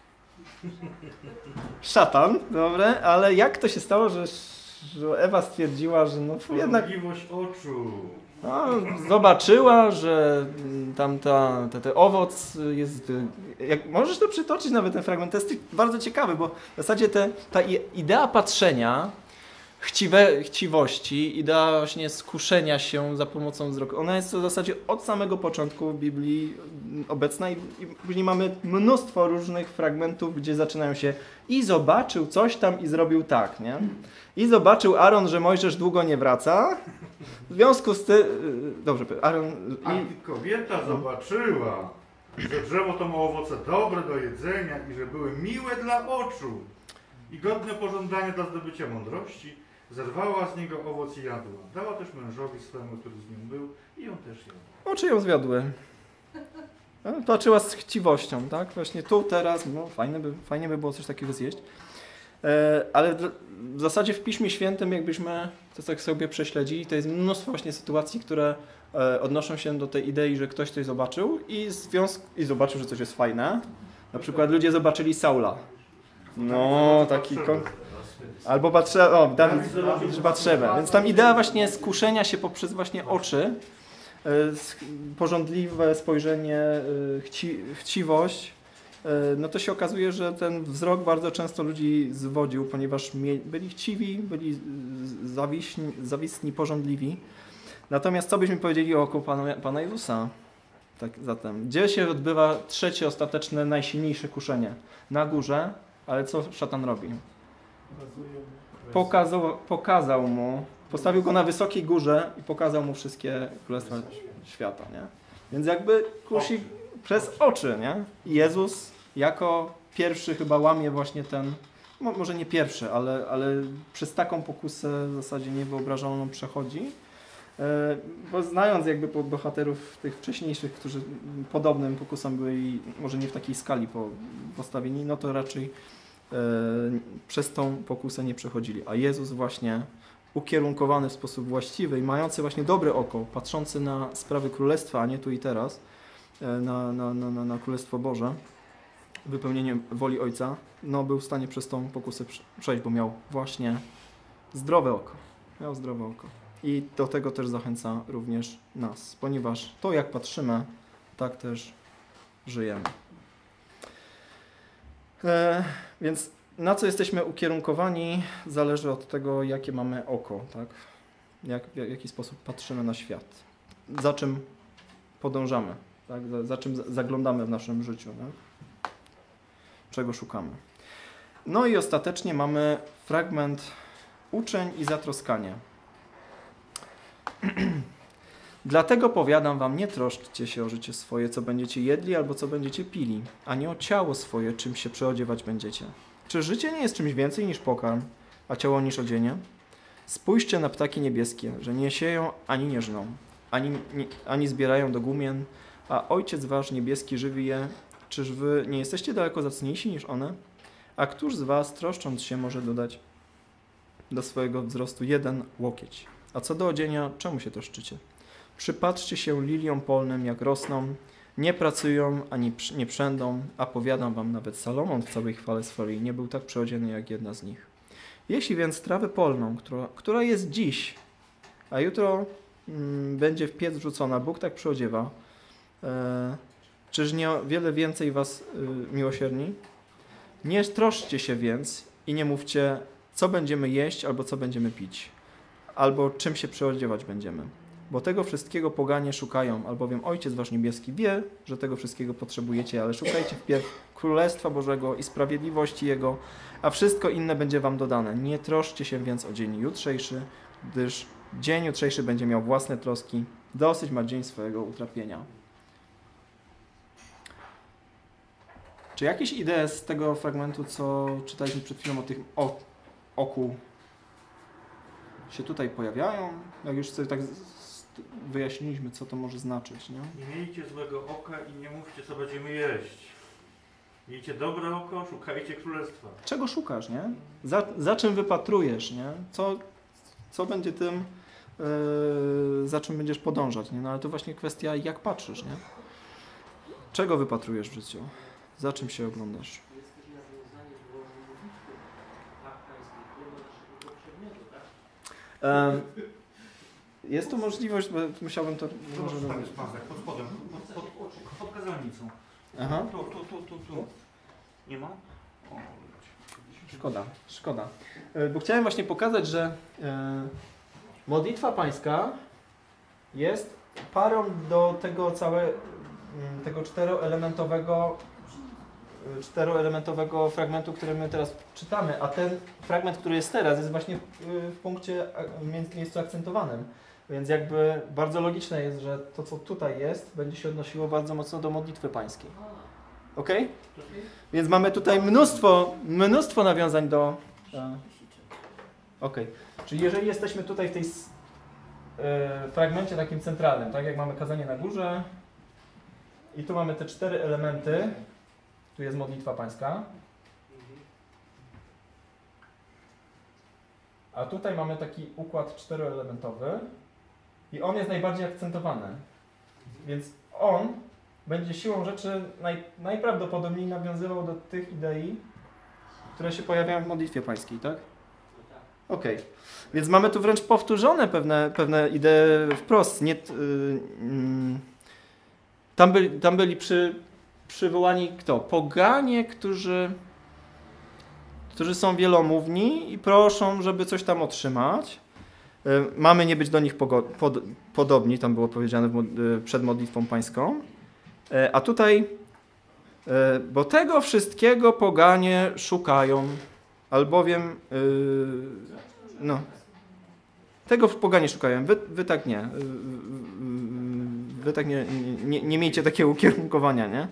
Szatan, dobre, ale jak to się stało, że Ewa stwierdziła, że no jednak Porządliwość oczu. zobaczyła, że tam ten owoc jest... możesz to przytoczyć nawet ten fragment, to jest bardzo ciekawy, bo w zasadzie ta idea patrzenia, chciwości, idea właśnie skuszenia się za pomocą wzroku, ona jest w zasadzie od samego początku w Biblii obecna i później mamy mnóstwo różnych fragmentów, gdzie zaczynają się i zobaczył coś tam i zrobił tak, nie? I zobaczył Aaron, że Mojżesz długo nie wraca. W związku z tym... Dobrze, Aaron... A gdy kobieta zobaczyła, że drzewo to ma owoce dobre do jedzenia i że były miłe dla oczu i godne pożądania dla zdobycia mądrości, zerwała z niego owoc i jadła. Dała też mężowi swemu, który z nią był, i on też jadł. Oczy ją zwiodły. Patrzyła z chciwością, tak? Właśnie tu, teraz, no fajnie by było coś takiego zjeść. Ale w zasadzie w Piśmie Świętym, jakbyśmy to tak sobie prześledzili, to jest mnóstwo właśnie sytuacji, które odnoszą się do tej idei, że ktoś coś zobaczył i zobaczył, że coś jest fajne. Na przykład ludzie zobaczyli Saula. No, taki... Albo Dawid zobaczył Batrzebę. Więc tam idea właśnie skuszenia się poprzez właśnie oczy, pożądliwe spojrzenie, chciwość, no to się okazuje, że ten wzrok bardzo często ludzi zwodził, ponieważ byli chciwi, byli zawistni, pożądliwi. Natomiast co byśmy powiedzieli o oku Pana Jezusa? Tak, zatem, gdzie się odbywa trzecie, ostateczne, najsilniejsze kuszenie? Na górze, ale co szatan robi? Pokazał mu, postawił go na wysokiej górze i pokazał mu wszystkie królestwa świata, nie? Więc jakby kusi przez oczy, nie? I Jezus jako pierwszy chyba łamie właśnie może nie pierwszy, ale przez taką pokusę w zasadzie niewyobrażalną przechodzi. Bo znając jakby bohaterów tych wcześniejszych, którzy podobnym pokusom byli, może nie w takiej skali postawieni, no to raczej przez tą pokusę nie przechodzili. A Jezus właśnie ukierunkowany w sposób właściwy i mający właśnie dobre oko, patrzący na sprawy Królestwa, a nie tu i teraz, na Królestwo Boże, wypełnienie woli Ojca, no był w stanie przez tą pokusę przejść, bo miał właśnie zdrowe oko. Miał zdrowe oko. I do tego też zachęca również nas, ponieważ to, jak patrzymy, tak też żyjemy. Więc na co jesteśmy ukierunkowani, zależy od tego, jakie mamy oko, tak? W jaki sposób patrzymy na świat. Za czym podążamy, tak? Za czym zaglądamy w naszym życiu, tak? Czego szukamy. No i ostatecznie mamy fragment uczeń i zatroskanie. Dlatego powiadam wam, nie troszczcie się o życie swoje, co będziecie jedli albo co będziecie pili, ani o ciało swoje, czym się przeodziewać będziecie. Czy życie nie jest czymś więcej niż pokarm, a ciało niż odzienie? Spójrzcie na ptaki niebieskie, że nie sieją ani nie żną, ani zbierają do gumien, a Ojciec wasz niebieski żywi je. Czyż wy nie jesteście daleko zacniejsi niż one? A któż z was, troszcząc się, może dodać do swojego wzrostu 1 łokieć? A co do odzienia, czemu się troszczycie? Przypatrzcie się liliom polnym, jak rosną, nie pracują ani nie przędą, a powiadam wam, nawet Salomon w całej chwale swojej nie był tak przeodziany jak jedna z nich. Jeśli więc trawę polną, która jest dziś, a jutro będzie w piec wrzucona, Bóg tak przyodziewa, czyż nie o wiele więcej was miłosierni? Nie troszczcie się więc i nie mówcie, co będziemy jeść albo co będziemy pić, albo czym się przyodziewać będziemy. Bo tego wszystkiego poganie szukają, albowiem Ojciec wasz niebieski wie, że tego wszystkiego potrzebujecie, ale szukajcie wpierw Królestwa Bożego i sprawiedliwości Jego, a wszystko inne będzie wam dodane. Nie troszczcie się więc o dzień jutrzejszy, gdyż dzień jutrzejszy będzie miał własne troski, dosyć ma dzień swojego utrapienia. Czy jakieś idee z tego fragmentu, co czytaliśmy przed chwilą o tych oku, się tutaj pojawiają? Jak już sobie tak wyjaśniliśmy, co to może znaczyć, nie? Nie miejcie złego oka i nie mówcie, co będziemy jeść. Miejcie dobre oko, szukajcie królestwa. Czego szukasz, nie? Za czym wypatrujesz, nie? Co będzie tym, za czym będziesz podążać, nie? No ale to właśnie kwestia, jak patrzysz, nie? Czego wypatrujesz w życiu? Za czym się oglądasz? Jest tu możliwość, bo musiałbym to... Może tam jest pasek, pod spodem, pod kazalnicą. Aha. Tu. Nie ma? O, Szkoda. Bo chciałem właśnie pokazać, że modlitwa pańska jest parą do tego czteroelementowego fragmentu, który my teraz czytamy, a ten fragment, który jest teraz, jest właśnie w punkcie, w miejscu akcentowanym. Więc jakby bardzo logiczne jest, że to, co tutaj jest, będzie się odnosiło bardzo mocno do modlitwy pańskiej. Ok? Więc mamy tutaj mnóstwo nawiązań do... Ok. Czyli jeżeli jesteśmy tutaj w tej fragmencie takim centralnym, tak jak mamy kazanie na górze i tu mamy te 4 elementy, tu jest modlitwa pańska, a tutaj mamy taki układ 4-elementowy i on jest najbardziej akcentowany, więc on będzie siłą rzeczy najprawdopodobniej nawiązywał do tych idei, które się pojawiają w modlitwie pańskiej, tak? Okej. Więc mamy tu wręcz powtórzone pewne idee wprost. Tam byli przywołani kto? Poganie, którzy są wielomówni i proszą, żeby coś tam otrzymać. Mamy nie być do nich podobni, tam było powiedziane przed modlitwą pańską. A tutaj, bo tego wszystkiego poganie szukają, albowiem, tego poganie szukają, wy tak nie. Wy tak nie miejcie takiego ukierunkowania, nie?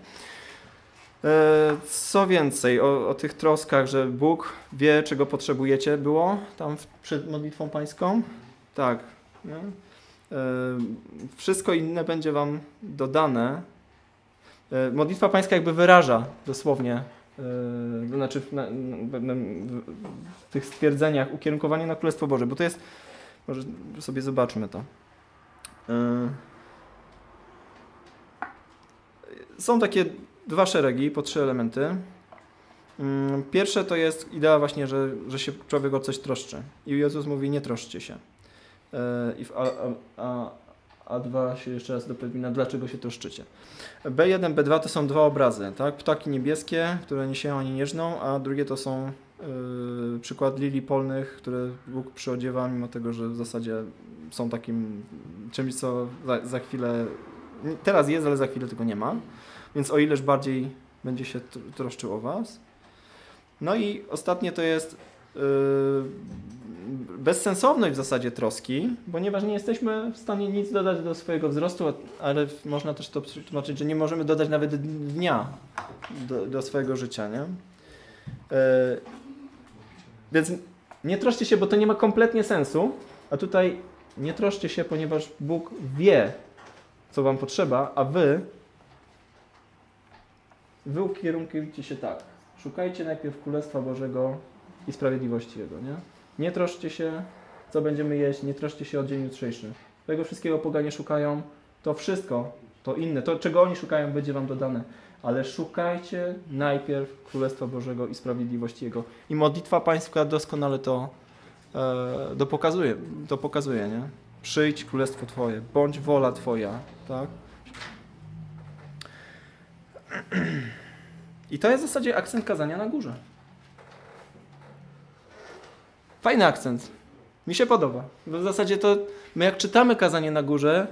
Co więcej, o tych troskach, że Bóg wie, czego potrzebujecie, było tam przed modlitwą pańską? Tak. Nie? Wszystko inne będzie wam dodane. Modlitwa pańska jakby wyraża dosłownie, znaczy w tych stwierdzeniach ukierunkowanie na Królestwo Boże, bo to jest Może sobie zobaczmy to. Są takie 2 szeregi po 3 elementy. Pierwsze to jest idea właśnie, że się człowiek o coś troszczy. I Jezus mówi, nie troszczcie się. A 2 się jeszcze raz dopomina, dlaczego się troszczycie. B1, B2 to są 2 obrazy, tak? Ptaki niebieskie, które nie sieją ani nie żną, a drugie to są przykład lilii polnych, które Bóg przyodziewa, mimo tego, że w zasadzie są takim czymś, co za chwilę, teraz jest, ale za chwilę tego nie ma. Więc o ileż bardziej będzie się troszczył o was. No i ostatnie to jest bezsensowność w zasadzie troski, ponieważ nie jesteśmy w stanie nic dodać do swojego wzrostu, ale można też to tłumaczyć, że nie możemy dodać nawet dnia do swojego życia, nie? Więc nie troszcie się, bo to nie ma kompletnie sensu, a tutaj nie troszcie się, ponieważ Bóg wie, co wam potrzeba, a wy ukierunkujcie się tak. Szukajcie najpierw Królestwa Bożego i sprawiedliwości Jego, nie? Nie troszcie się, co będziemy jeść, nie troszcie się o dzień jutrzejszy. Tego wszystkiego poganie szukają, to wszystko, to inne, to czego oni szukają, będzie wam dodane. Ale szukajcie najpierw Królestwa Bożego i sprawiedliwości Jego. I modlitwa pańska doskonale to pokazuje, nie? Przyjdź Królestwo Twoje, bądź wola Twoja, tak? I to jest w zasadzie akcent kazania na górze. Fajny akcent. Mi się podoba. Bo w zasadzie to my jak czytamy kazanie na górze,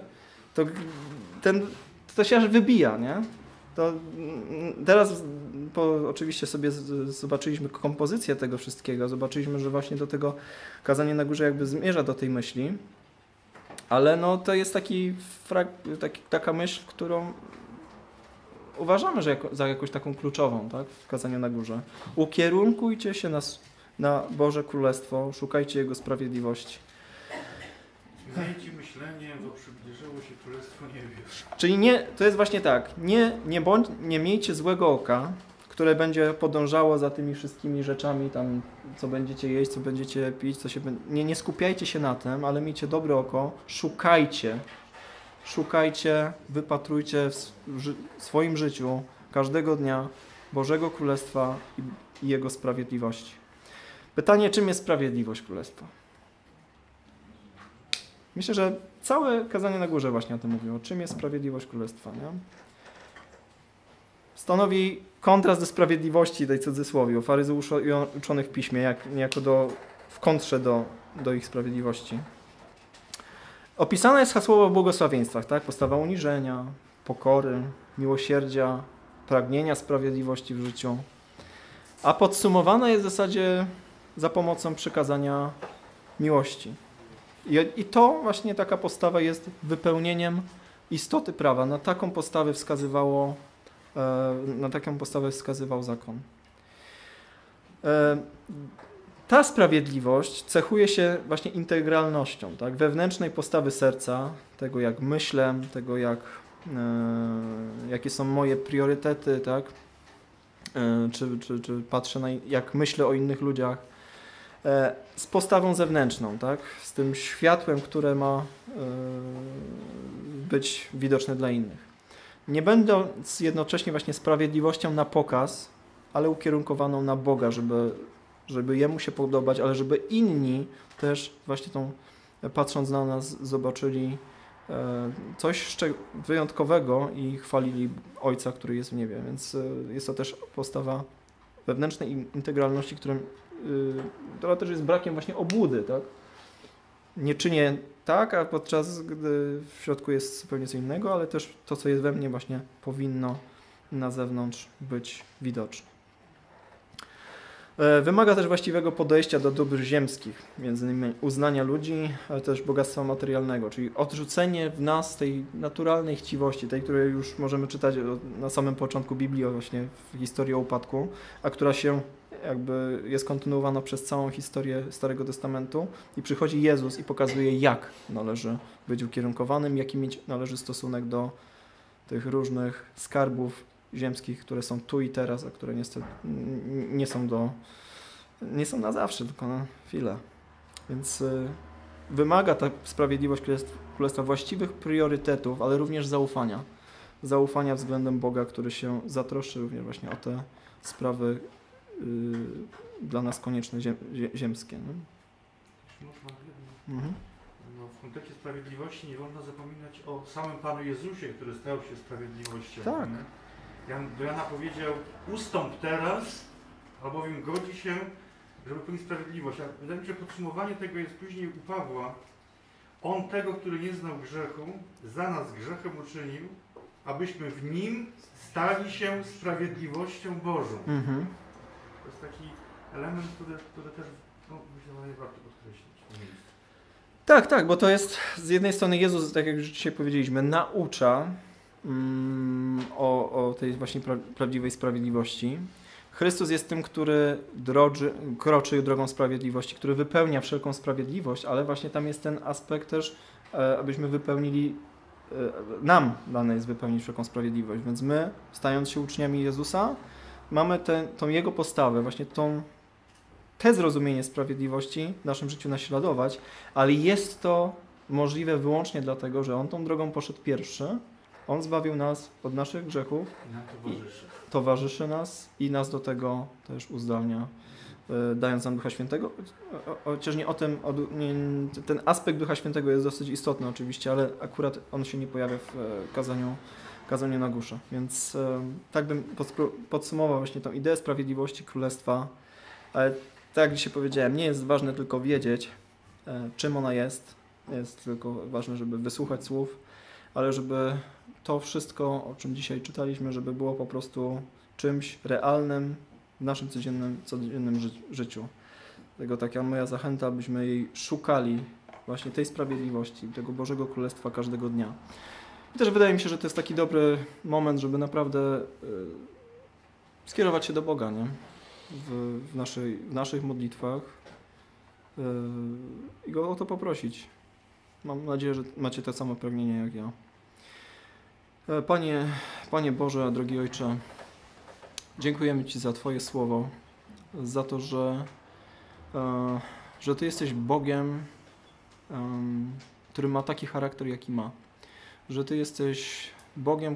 to się aż wybija, nie? To teraz oczywiście sobie zobaczyliśmy kompozycję tego wszystkiego, zobaczyliśmy, że właśnie do tego kazanie na górze jakby zmierza do tej myśli, ale no to jest taka myśl, którą uważamy, że za jakąś taką kluczową, tak, w kazaniu na górze. Ukierunkujcie się na Boże Królestwo, szukajcie Jego sprawiedliwości. Zmieńcie myślenie, bo przybliżyło się Królestwo Niebios. Czyli to jest właśnie tak, nie miejcie złego oka, które będzie podążało za tymi wszystkimi rzeczami, tam, co będziecie jeść, co będziecie pić, nie skupiajcie się na tym, ale miejcie dobre oko, szukajcie, wypatrujcie w swoim życiu każdego dnia Bożego Królestwa i Jego sprawiedliwości. Pytanie, czym jest sprawiedliwość Królestwa? Myślę, że całe kazanie na górze właśnie o tym mówiło. Czym jest sprawiedliwość Królestwa, nie? Stanowi kontrast do sprawiedliwości, tej cudzysłowie, faryzeuszy i uczonych w piśmie, w kontrze do ich sprawiedliwości. Opisane jest hasłowo w błogosławieństwach, tak? Postawa uniżenia, pokory, miłosierdzia, pragnienia sprawiedliwości w życiu. A podsumowana jest w zasadzie za pomocą przykazania miłości. I to właśnie taka postawa jest wypełnieniem istoty prawa. Na taką postawę wskazywał zakon. Ta sprawiedliwość cechuje się właśnie integralnością, tak? Wewnętrznej postawy serca, tego jak myślę, tego jakie są moje priorytety, tak? Czy patrzę jak myślę o innych ludziach, z postawą zewnętrzną, tak? Z tym światłem, które ma być widoczne dla innych. Nie będąc jednocześnie właśnie sprawiedliwością na pokaz, ale ukierunkowaną na Boga, żeby Jemu się podobać, ale żeby inni też właśnie patrząc na nas, zobaczyli coś wyjątkowego i chwalili Ojca, który jest w niebie. Więc jest to też postawa wewnętrznej integralności, która też jest brakiem właśnie obłudy, tak? Nie czynię tak, a podczas gdy w środku jest zupełnie co innego, ale też to, co jest we mnie właśnie powinno na zewnątrz być widoczne. Wymaga też właściwego podejścia do dóbr ziemskich, między innymi uznania ludzi, ale też bogactwa materialnego, czyli odrzucenie w nas tej naturalnej chciwości, tej, której już możemy czytać na samym początku Biblii, właśnie w historii o upadku, a która się jakby jest kontynuowana przez całą historię Starego Testamentu i przychodzi Jezus i pokazuje, jak należy być ukierunkowanym, jaki mieć należy stosunek do tych różnych skarbów ziemskich, które są tu i teraz, a które niestety nie są na zawsze, tylko na chwilę. Więc wymaga ta sprawiedliwość królestwa właściwych priorytetów, ale również zaufania. Zaufania względem Boga, który się zatroszczy również właśnie o te sprawy dla nas konieczne ziemskie. Nie? Można Mhm. No, w kontekście sprawiedliwości nie wolno zapominać o samym Panu Jezusie, który stał się sprawiedliwością. Tak. Nie? Do Jana powiedział, ustąp teraz, albowiem godzi się, żeby pełnić sprawiedliwość. A wydaje mi się, że podsumowanie tego jest później u Pawła. On tego, który nie znał grzechu, za nas grzechem uczynił, abyśmy w nim stali się sprawiedliwością Bożą. Mhm. To jest taki element, który też myślę, że warto podkreślić. Tak, bo to jest z jednej strony Jezus, tak jak już dzisiaj powiedzieliśmy, naucza o tej właśnie prawdziwej sprawiedliwości. Chrystus jest tym, który kroczy drogą sprawiedliwości, który wypełnia wszelką sprawiedliwość, ale właśnie tam jest ten aspekt też, abyśmy wypełnili, nam dane jest wypełnić wszelką sprawiedliwość, więc my, stając się uczniami Jezusa, mamy tą Jego postawę, właśnie te zrozumienie sprawiedliwości w naszym życiu naśladować, ale jest to możliwe wyłącznie dlatego, że On tą drogą poszedł pierwszy, On zbawił nas od naszych grzechów, I nam towarzyszy nas i nas do tego też uzdalnia, dając nam Ducha Świętego. Chociaż nie o tym, ten aspekt Ducha Świętego jest dosyć istotny oczywiście, ale akurat on się nie pojawia w kazaniu na górze. Więc tak bym podsumował właśnie tą ideę sprawiedliwości Królestwa, ale tak jak dzisiaj powiedziałem, nie jest ważne tylko wiedzieć, czym ona jest tylko wane, żeby wysłuchać słów, ale żeby to wszystko, o czym dzisiaj czytaliśmy, żeby było po prostu czymś realnym w naszym codziennym życiu. Dlatego taka moja zachęta, abyśmy jej szukali, właśnie tej sprawiedliwości, tego Bożego Królestwa każdego dnia. I też wydaje mi się, że to jest taki dobry moment, żeby naprawdę skierować się do Boga, nie? W naszych modlitwach i Go o to poprosić. Mam nadzieję, że macie to samo pragnienie jak ja. Panie Boże, drogi Ojcze, dziękujemy Ci za Twoje słowo, za to, że Ty jesteś Bogiem, który ma taki charakter, jaki ma. Że Ty jesteś Bogiem,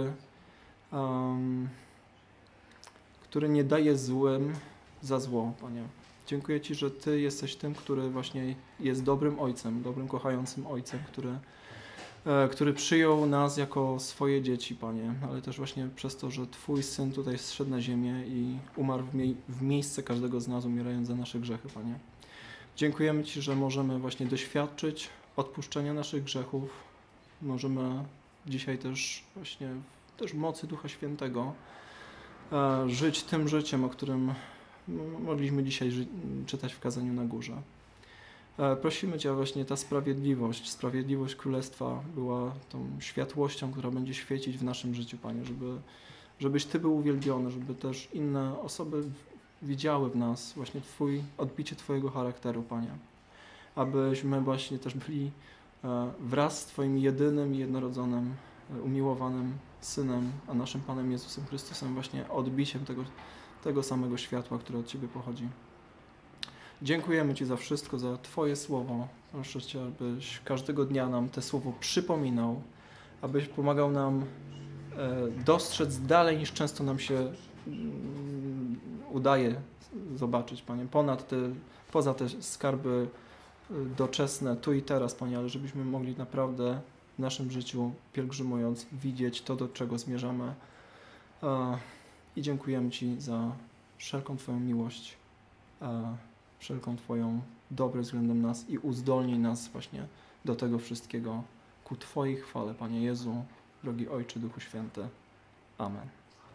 który nie daje złym za zło, Panie. Dziękuję Ci, że Ty jesteś tym, który właśnie jest dobrym Ojcem, dobrym, kochającym Ojcem, który przyjął nas jako swoje dzieci, Panie, ale też właśnie przez to, że Twój Syn tutaj zszedł na ziemię i umarł w miejsce każdego z nas, umierając za nasze grzechy, Panie. Dziękujemy Ci, że możemy właśnie doświadczyć odpuszczenia naszych grzechów. Możemy dzisiaj też właśnie w mocy Ducha Świętego żyć tym życiem, o którym mogliśmy dzisiaj czytać w kazaniu na górze. Prosimy Cię, właśnie ta sprawiedliwość Królestwa była tą światłością, która będzie świecić w naszym życiu, Panie, żebyś Ty był uwielbiony, żeby też inne osoby widziały w nas właśnie odbicie Twojego charakteru, Panie. Abyśmy właśnie też byli wraz z Twoim jedynym i jednorodzonym, umiłowanym Synem, a naszym Panem Jezusem Chrystusem właśnie odbiciem tego samego światła, które od Ciebie pochodzi. Dziękujemy Ci za wszystko, za Twoje słowo. Proszę Cię, abyś każdego dnia nam te słowo przypominał, abyś pomagał nam dostrzec dalej, niż często nam się udaje zobaczyć, Panie. Poza te skarby doczesne, tu i teraz, Panie, ale żebyśmy mogli naprawdę w naszym życiu, pielgrzymując, widzieć to, do czego zmierzamy. I dziękujemy Ci za wszelką Twoją miłość, wszelką Twoją dobroć względem nas i uzdolnij nas właśnie do tego wszystkiego ku Twojej chwale, Panie Jezu, drogi Ojcze, Duchu Święty. Amen.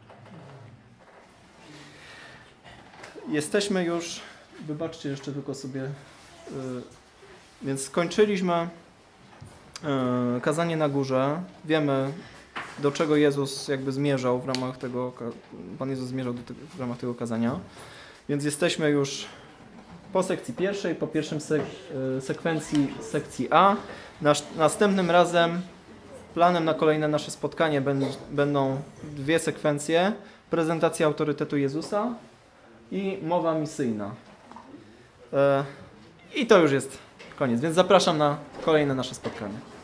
Jesteśmy już, wybaczcie jeszcze tylko sobie, więc skończyliśmy kazanie na górze. Wiemy, do czego Jezus jakby zmierzał w ramach tego, Pan Jezus zmierzał w ramach tego kazania. Więc jesteśmy już po sekcji pierwszej, po pierwszym sekwencji sekcji A. Następnym razem planem na kolejne nasze spotkanie będą dwie sekwencje. Prezentacja autorytetu Jezusa i mowa misyjna. I to już jest Koniec, więc zapraszam na kolejne nasze spotkanie.